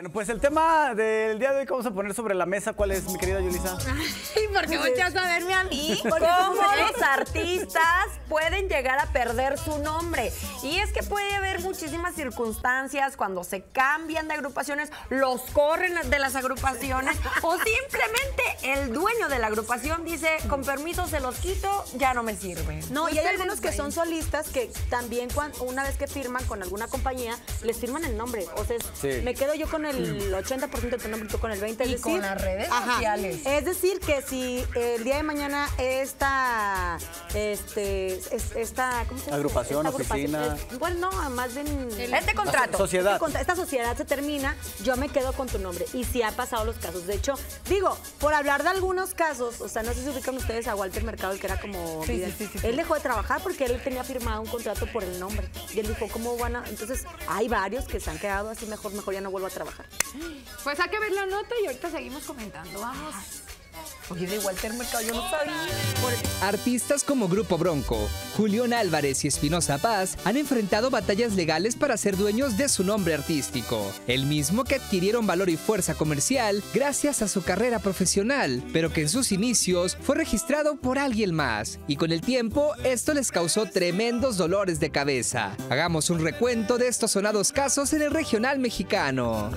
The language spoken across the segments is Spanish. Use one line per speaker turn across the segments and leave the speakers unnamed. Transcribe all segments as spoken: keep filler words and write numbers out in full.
Bueno, pues el tema del día de hoy que vamos a poner sobre la mesa, ¿cuál es, mi querida Yulisa?
Ay, ¿por qué volteas a verme a mí?
¿Cómo los artistas pueden llegar a perder su nombre? Y es que puede haber muchísimas circunstancias cuando se cambian de agrupaciones, los corren de las agrupaciones o simplemente el dueño de la agrupación dice, con permiso se los quito, ya no me sirve.
No, y hay algunos que son solistas que también cuando, una vez que firman con alguna compañía, les firman el nombre. O sea, sí. me quedo yo con el ochenta por ciento de tu nombre y tú con el veinte por ciento.
Y
es decir,
con las redes
ajá,
sociales.
Es decir, que si el día de mañana esta, este, es, esta, ¿cómo se llama?
Agrupación,
esta
oficina.
Es, bueno, no, más bien...
Este contrato.
Sociedad.
Este, esta sociedad se termina, yo me quedo con tu nombre. Y sí ha pasado los casos. De hecho, digo, por hablar de algunos casos, o sea, no sé si ubican ustedes a Walter Mercado, el que era como...
Sí, sí, sí, sí,
él dejó de trabajar porque él tenía firmado un contrato por el nombre. Y él dijo, ¿cómo van a...? Entonces, hay varios que se han quedado así, mejor, mejor ya no vuelvo a trabajar.
Pues hay que ver la nota y ahorita seguimos comentando. Vamos.
Oye, de Walter Mercado yo no sabía. Por...
Artistas como Grupo Bronco, Julián Álvarez y Espinosa Paz han enfrentado batallas legales para ser dueños de su nombre artístico, el mismo que adquirieron valor y fuerza comercial gracias a su carrera profesional, pero que en sus inicios fue registrado por alguien más, y con el tiempo esto les causó tremendos dolores de cabeza. Hagamos un recuento de estos sonados casos en el regional mexicano.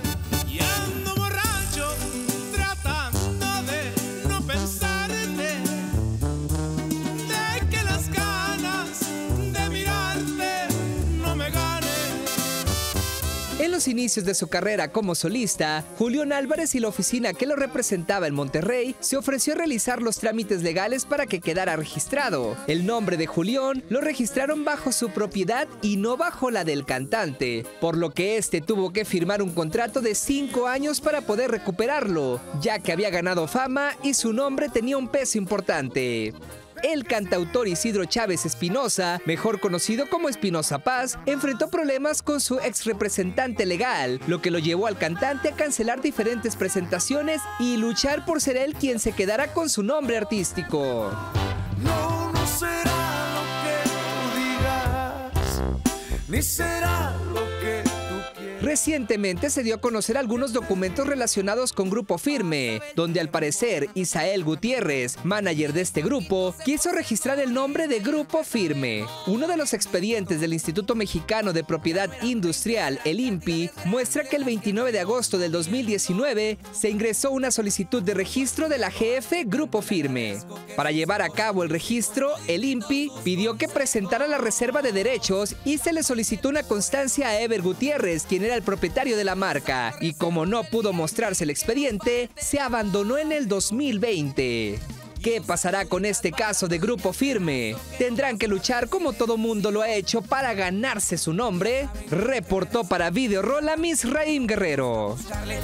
En los inicios de su carrera como solista, Julián Álvarez y la oficina que lo representaba en Monterrey se ofreció a realizar los trámites legales para que quedara registrado. El nombre de Julián lo registraron bajo su propiedad y no bajo la del cantante, por lo que este tuvo que firmar un contrato de cinco años para poder recuperarlo, ya que había ganado fama y su nombre tenía un peso importante. El cantautor Isidro Chávez Espinosa, mejor conocido como Espinosa Paz, enfrentó problemas con su ex representante legal, lo que lo llevó al cantante a cancelar diferentes presentaciones y luchar por ser él quien se quedara con su nombre artístico.
No, no será lo que tú digas, ni será lo que tú quieras.
Recientemente se dio a conocer algunos documentos relacionados con Grupo Firme, donde al parecer Isael Gutiérrez, manager de este grupo, quiso registrar el nombre de Grupo Firme. Uno de los expedientes del Instituto Mexicano de Propiedad Industrial, el I N P I, muestra que el veintinueve de agosto del dos mil diecinueve se ingresó una solicitud de registro de la G F Grupo Firme. Para llevar a cabo el registro, el I N P I pidió que presentara la reserva de derechos y se le solicitó una constancia a Ever Gutiérrez, quien era el propietario de la marca, y como no pudo mostrarse el expediente, se abandonó en el dos mil veinte. ¿Qué pasará con este caso de Grupo Firme? ¿Tendrán que luchar como todo mundo lo ha hecho para ganarse su nombre? Reportó para Videorola Misraim Guerrero.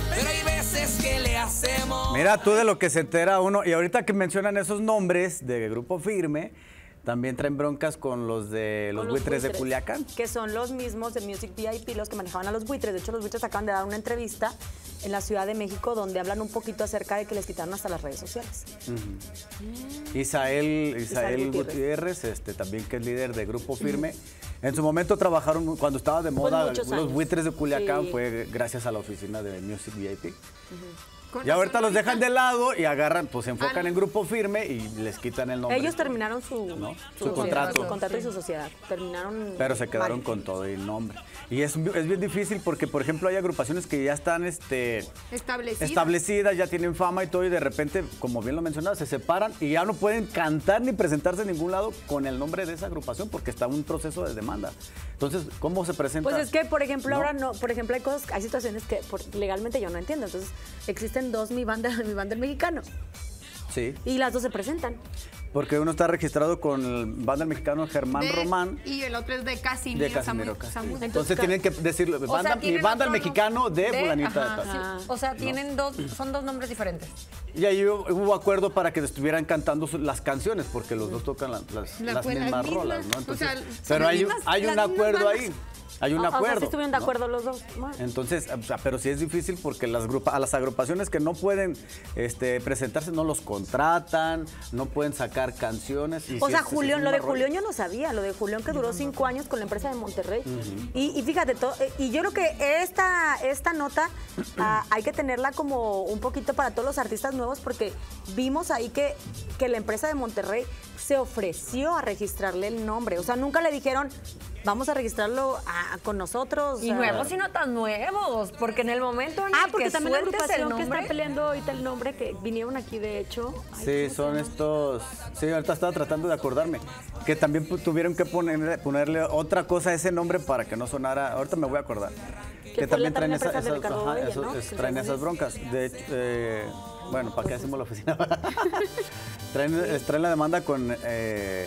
Mira tú de lo que se entera uno, y ahorita que mencionan esos nombres de Grupo Firme, también traen broncas con los de los, los buitres, buitres de Culiacán.
Que son los mismos de Music V I P, los que manejaban a los buitres. De hecho, los buitres acaban de dar una entrevista en la Ciudad de México donde hablan un poquito acerca de que les quitaron hasta las redes sociales. Uh-huh.
mm. Isael, Isael, Isael Gutiérrez, Gutiérrez este, también que es líder de Grupo Firme. Uh-huh. En su momento trabajaron, cuando estaba de moda, los años. buitres de Culiacán, sí. Fue gracias a la oficina de Music V I P. Uh-huh. Y ahorita los dejan de lado y agarran, pues se enfocan ah, no. en Grupo Firme y les quitan el nombre.
Ellos terminaron su,
¿no?
su,
su contrato.
Su contrato y su sociedad. Terminaron.
Pero se quedaron
mal.
con todo el nombre. Y es, es bien difícil porque, por ejemplo, hay agrupaciones que ya están este,
establecidas.
establecidas, ya tienen fama y todo, y de repente, como bien lo mencionaba, se separan y ya no pueden cantar ni presentarse en ningún lado con el nombre de esa agrupación porque está un proceso de demanda. Entonces, ¿cómo se presenta?
Pues es que, por ejemplo, ¿no? ahora no, por ejemplo, hay cosas, hay situaciones que por, legalmente yo no entiendo. Entonces, existen dos mi banda, mi banda el mexicano.
Sí.
Y las dos se presentan.
Porque uno está registrado con el banda mexicano Germán
de,
Román.
Y el otro es de Casimiro.
De Casimiro.
Samu, Samu.
Entonces, Entonces tienen que decirlo, banda,
sea,
mi banda el
otro,
mexicano de, de fulanita.
Ajá, de tal. Sí. O sea, tienen ¿no? dos, son dos nombres diferentes.
Y ahí hubo, hubo acuerdo para que estuvieran cantando las canciones, porque los dos tocan la, las,
la,
las
pues,
mismas
las
rolas, ¿no? Entonces,
o sea,
pero hay,
mismas,
hay un acuerdo ahí. hay un
o,
acuerdo.
O sea, sí estuvieron de
¿no?
acuerdo los dos. Bueno.
Entonces, o sea, pero sí es difícil porque las grupa, a las agrupaciones que no pueden este, presentarse no los contratan, no pueden sacar canciones. Y
O
sí
sea,
es-
Julián,
es
lo
un
de
rollo.
Julián yo no sabía, lo de Julián que duró cinco años con la empresa de Monterrey. Uh-huh. y, y fíjate, todo, y yo creo que esta, esta nota uh, hay que tenerla como un poquito para todos los artistas nuevos porque vimos ahí que, que la empresa de Monterrey se ofreció a registrarle el nombre. O sea, nunca le dijeron, vamos a registrarlo a, a, con nosotros.
Y
a...
nuevos y no tan nuevos, porque en el momento en
Ah,
el
porque
que
también la
sueltes el
agrupación que
nombre...
está peleando ahorita el nombre, que vinieron aquí de hecho. Ay,
Sí, son estos. Sí, ahorita estaba tratando de acordarme. Que también pu- tuvieron que ponerle, ponerle otra cosa a ese nombre para que no sonara. Ahorita me voy a acordar.
Que
Que
fue la
también traen,
también
esa-
empresa de
esas,
Ricardo
ajá,
Bella,
esos-
¿no?
es-
Que
traen
traen
esas broncas. De hecho, eh, bueno, ¿para qué hacemos la oficina? traen, es- traen la demanda con eh,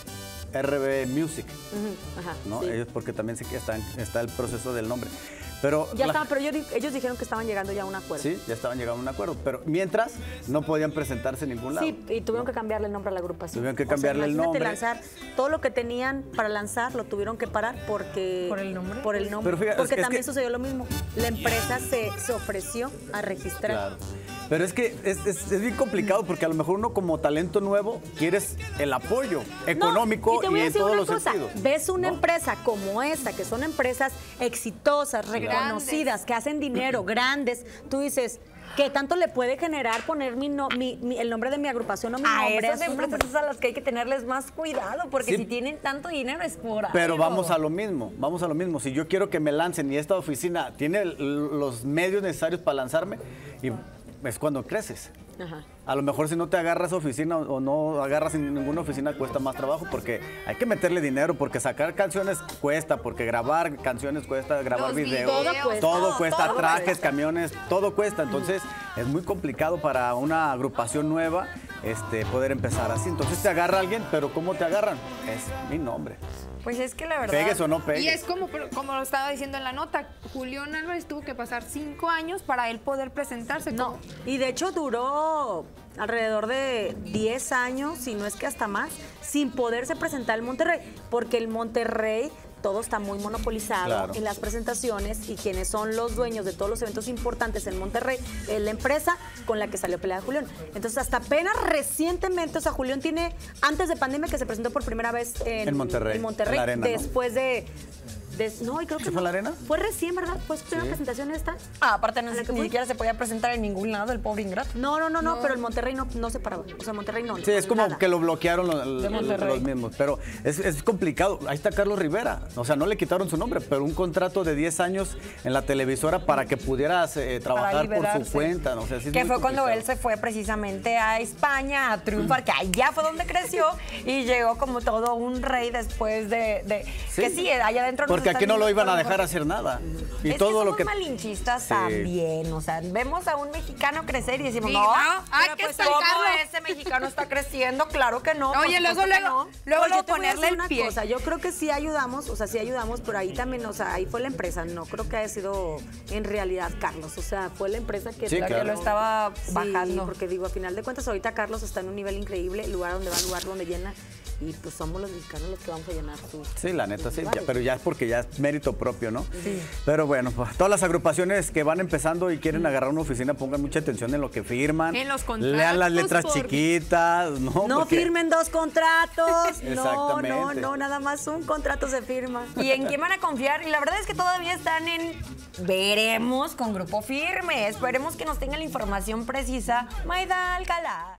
R B Music,
Uh-huh, ajá,
¿no?
sí.
Ellos porque también sé que están, está el proceso del nombre. Pero
Ya
la-
estaba, pero ellos, ellos dijeron que estaban llegando ya a un acuerdo.
Sí, ya estaban llegando a un acuerdo. Pero mientras no podían presentarse en ningún lado.
Sí, y tuvieron que cambiarle el nombre a la agrupación.
Tuvieron que
O sea,
cambiarle el
imagínate
nombre.
lanzar todo lo que tenían para lanzar, lo tuvieron que parar porque...
¿Por el nombre?
Por el nombre.
Pero fíjate,
porque
es que-
también sucedió lo mismo. La empresa se, se ofreció a registrar.
Claro. Pero es que es, es- es bien complicado porque a lo mejor uno como talento nuevo quieres el apoyo
No,
económico
y te
y,
voy a
en
decir
todos
una
los
cosa,
sentidos.
ves una
¿no?
empresa como esta, que son empresas exitosas, reconocidas, que hacen dinero, grandes, tú dices, ¿qué tanto le puede generar poner mi no- mi- mi- el nombre de mi agrupación o mi
A
nombre?
esas
a su
empresas
nombre?
es a las que hay que tenerles más cuidado, porque
Sí.
si tienen tanto dinero es por algo.
Pero vamos a lo mismo, vamos a lo mismo. Si yo quiero que me lancen y esta oficina tiene l- los medios necesarios para lanzarme, y es cuando creces.
Ajá.
A lo mejor si no te agarras oficina o no agarras en ninguna oficina cuesta más trabajo porque hay que meterle dinero, porque sacar canciones cuesta, porque grabar canciones cuesta, grabar
Los
videos,
videos,
todo cuesta.
todo
Todo,
cuesta,
todo
trajes,
cuesta.
camiones, todo cuesta. Entonces es muy complicado para una agrupación nueva este, poder empezar así. Entonces te agarra alguien, pero ¿cómo te agarran? Es mi nombre.
Pues es que la verdad...
Pegues o no pegues.
Y es como, como lo estaba diciendo en la nota, Julián Álvarez tuvo que pasar cinco años para él poder presentarse.
No,
como-
y de hecho duró alrededor de diez años, si no es que hasta más, sin poderse presentar el Monterrey, porque el Monterrey todo está muy monopolizado
Claro.
en las presentaciones y quienes son los dueños de todos los eventos importantes en Monterrey es la empresa con la que salió peleada Julián. Entonces hasta apenas recientemente, o sea, Julián tiene, antes de pandemia que se presentó por primera vez en,
En Monterrey,
en Monterrey,
en la arena, ¿no?
después de... de- no, y creo que
¿Sí fue
no.
en la arena?
Fue recién, ¿verdad? ¿Fue su primera
Sí.
presentación esta?
Ah, aparte no,
¿A la que
ni
fue?
siquiera se podía presentar en ningún lado el pobre ingrato.
No, no, no, no, pero el Monterrey no, no se paraba. O sea, Monterrey no.
Sí, es como
nada.
que lo bloquearon los,
De Monterrey.
los mismos. Pero es, es complicado. Ahí está Carlos Rivera. O sea, no le quitaron su nombre, pero un contrato de diez años en la televisora para que pudieras eh, trabajar por
liberarse.
su cuenta. ¿No? O sea, sí es
Que
muy
fue cuando
complicado.
él se fue precisamente a España a triunfar, que allá fue donde creció y llegó como todo un rey después de... de-
Sí.
Que sí, allá adentro... nos
Porque
están
aquí no lo
viendo
iban a
lo
dejar
mejor.
hacer nada. Y
es
todo
que
lo
somos
que.
malinchistas
Sí.
también, o sea, vemos a un mexicano crecer y decimos,
Sí,
no,
¿no? Hay
pero
que
pues
sacarlo.
¿cómo ese mexicano está creciendo? Claro que no. por
Oye, luego,
supuesto que
luego,
no.
luego,
Oye,
luego
te voy a
ponerle
decir
el
una
pie.
cosa, yo creo que sí ayudamos, o sea, sí ayudamos, pero ahí también, o sea, ahí fue la empresa, no creo que haya sido en realidad Carlos, o sea, fue la empresa que,
Sí,
La
claro.
que lo estaba
Sí,
bajando.
porque digo, a final de cuentas, ahorita Carlos está en un nivel increíble, el lugar donde va, el lugar donde llena, y pues somos los mexicanos los que vamos a llenar su...
Sí, la neta, sí.
Vale.
ya- pero ya es porque ya es mérito propio, ¿no? Sí. Pero bueno, pues, todas las agrupaciones que van empezando y quieren agarrar una oficina, pongan mucha atención en lo que firman.
En los contratos,
Lean las letras
por-
chiquitas, ¿no?
No
Porque-
firmen dos contratos, no, no,
Exactamente.
no, nada más un contrato se firma.
¿Y en quién van a confiar? Y la verdad es que todavía están en veremos con Grupo Firme. Esperemos que nos tenga la información precisa Maida Alcalá.